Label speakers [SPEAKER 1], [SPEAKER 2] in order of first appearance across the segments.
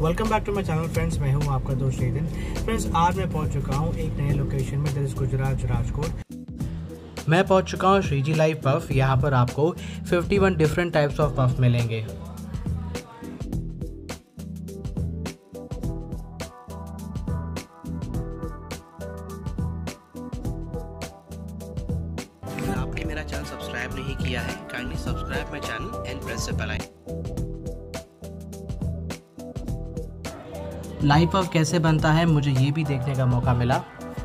[SPEAKER 1] Welcome back to my channel friends. मैं हूं आपका दोस्त चेतन। फ्रेंड्स, आज मैं पहुंच चुका हूं एक नए लोकेशन में, दैट इज गुजरात राजकोट। मैं पहुंच चुका हूं श्रीजी लाइव पफ। यहां पर आपको 51 डिफरेंट टाइप्स ऑफ पफ मिलेंगे। आपने मेरा चैनल सब्सक्राइब नहीं किया है, kindly subscribe my channel and press the bell icon. Live puff कैसे बनता है मुझे ये भी देखने का मौका मिला।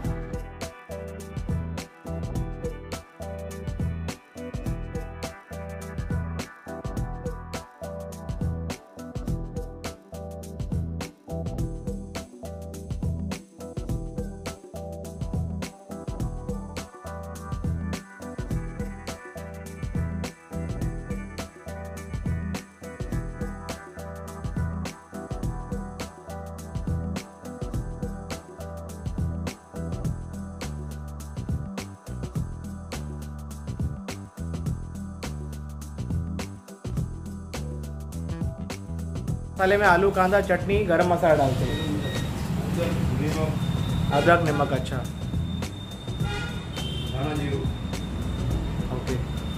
[SPEAKER 1] मसाले में आलू, कांदा, चटनी, गरम मसाला डालते हैं, अदरक, नमक। अच्छा, ओके।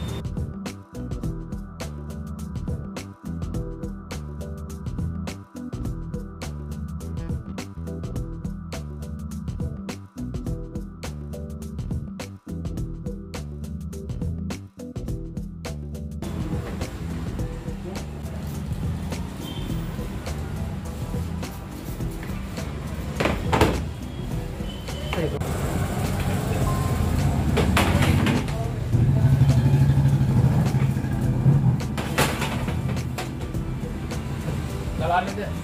[SPEAKER 1] चला लेते हैं।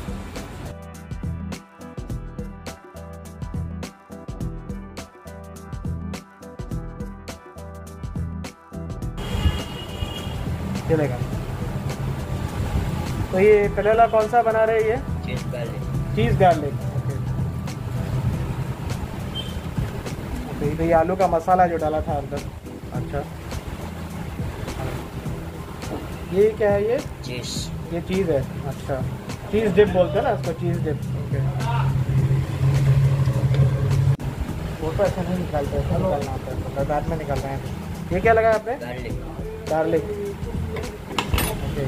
[SPEAKER 1] चलेगा। तो ये पहला कौन सा बना रहे हैं? ये चीज गार्लिक। ओके, तो ये आलू का मसाला जो डाला था अंदर। अच्छा, ये क्या है? ये चीज़ है। अच्छा, चीज़ डिप बोलते हैं ना इसको, चीज़ डिप। ओके, फोटो अच्छा नहीं निकालते, ऐसा निकालना आता है, तो बाद में निकाल रहे हैं। ये क्या लगा आपने? गार्लिक। ओके,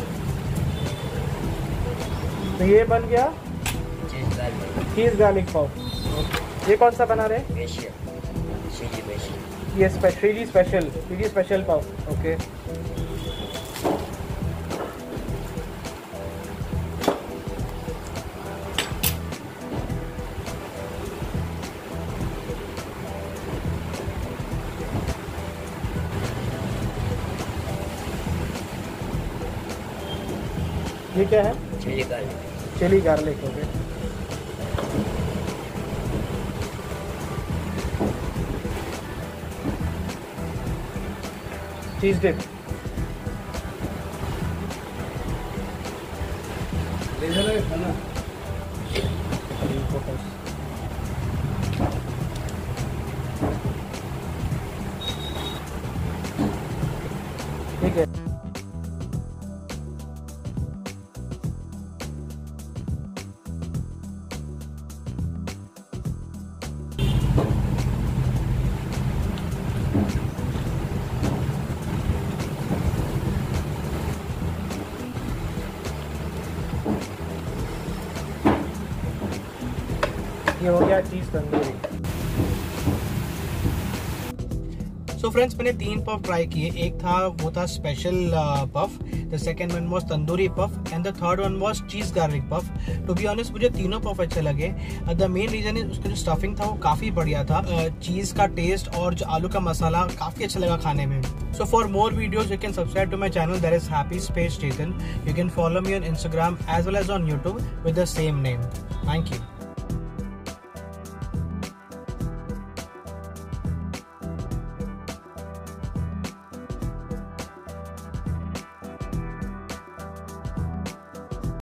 [SPEAKER 1] तो ये बन गया चीज़ गार्लिक पाव। ये कौन सा बना रहे हैं? ये श्रीजी स्पेशल पाव। ओके, ये क्या है? Chilli garlic. Okay, cheese dip. ठीक है, ये हो गया चीज़ तंदूरी। सो फ्रेंड्स, मैंने 3 पफ ट्राई किए। एक था, वो था special puff, the second one was tandoori puff and the third one was cheese garlic puff. To be honest, मुझे तीनों पफ अच्छे लगे। द मेन रीजन इज उसका जो स्टफिंग था वो काफ़ी बढ़िया था। चीज़ का टेस्ट और जो आलू का मसाला काफ़ी अच्छा लगा खाने में। So for more videos, you can subscribe to my channel, that is Happy Space Chetan. You can follow me on Instagram as well as on YouTube with the same name. Thank you.